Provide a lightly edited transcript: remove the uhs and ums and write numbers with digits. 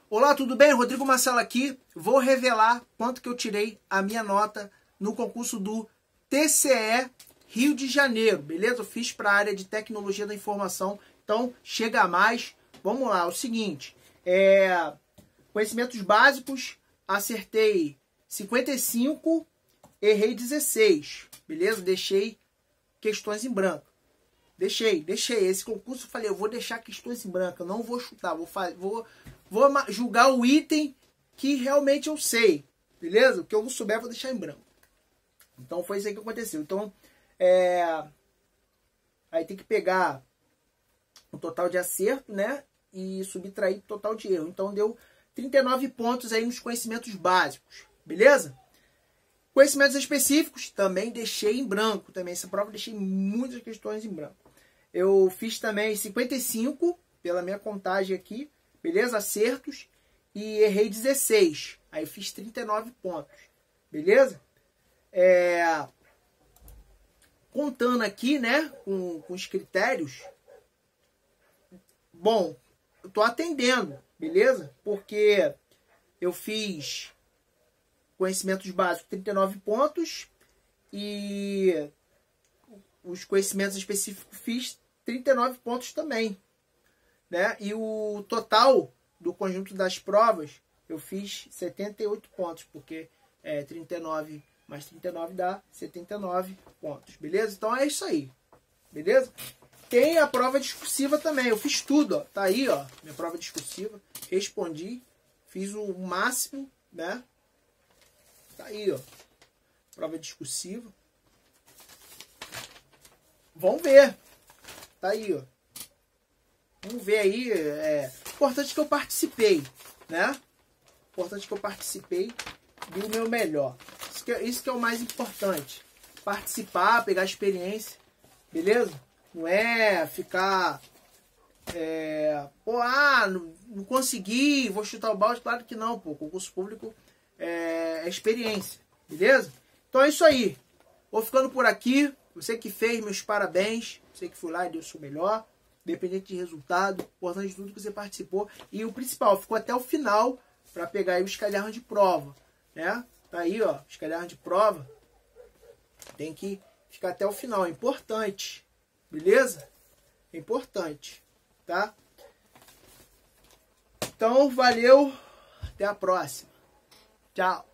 Olá, tudo bem? Rodrigo Marcelo aqui. Vou revelar quanto que eu tirei a minha nota no concurso do TCE Rio de Janeiro, beleza? Eu fiz para a área de tecnologia da informação, então chega a mais. Vamos lá, é o seguinte, conhecimentos básicos, acertei 55, errei 16, beleza? Deixei questões em branco. Deixei. Esse concurso eu falei, eu vou deixar questões em branco, eu não vou chutar, vou julgar o item que realmente eu sei, beleza? O que eu não souber, eu vou deixar em branco. Então foi isso aí que aconteceu. Então, aí tem que pegar o total de acerto, né? E subtrair o total de erro. Então deu 39 pontos aí nos conhecimentos básicos, beleza? Conhecimentos específicos, também deixei em branco. Também essa prova eu deixei muitas questões em branco. Eu fiz também 55, pela minha contagem aqui, beleza? Acertos. E errei 16. Aí fiz 39 pontos, beleza? Contando aqui, né, com os critérios, bom, eu tô atendendo, beleza? Porque eu fiz conhecimentos básicos 39 pontos e os conhecimentos específicos fiz 39 pontos também, né? E o total do conjunto das provas eu fiz 78 pontos, porque 39 mais 39 dá 79 pontos, beleza? Então é isso aí, beleza? Tem a prova discursiva também, eu fiz tudo, ó, tá aí, ó, minha prova discursiva, respondi, fiz o máximo, né? Tá aí, ó, prova discursiva. Vamos ver, tá aí, ó. Vamos ver aí, importante que eu participei, né? Importante que eu participei do meu melhor. Isso que é o mais importante. Participar, pegar experiência, beleza? Não é ficar... não consegui, vou chutar o balde. Claro que não, pô. Concurso público é experiência, beleza? Então é isso aí. Vou ficando por aqui. Você que fez, meus parabéns. Você que foi lá e deu o seu melhor. Independente de resultado. Importante de tudo que você participou. E o principal, ficou até o final para pegar aí os cadernos de prova, né? Tá aí, ó, os cadernos de prova. Tem que ficar até o final. É importante. Beleza? É importante. Tá? Então, valeu. Até a próxima. Tchau.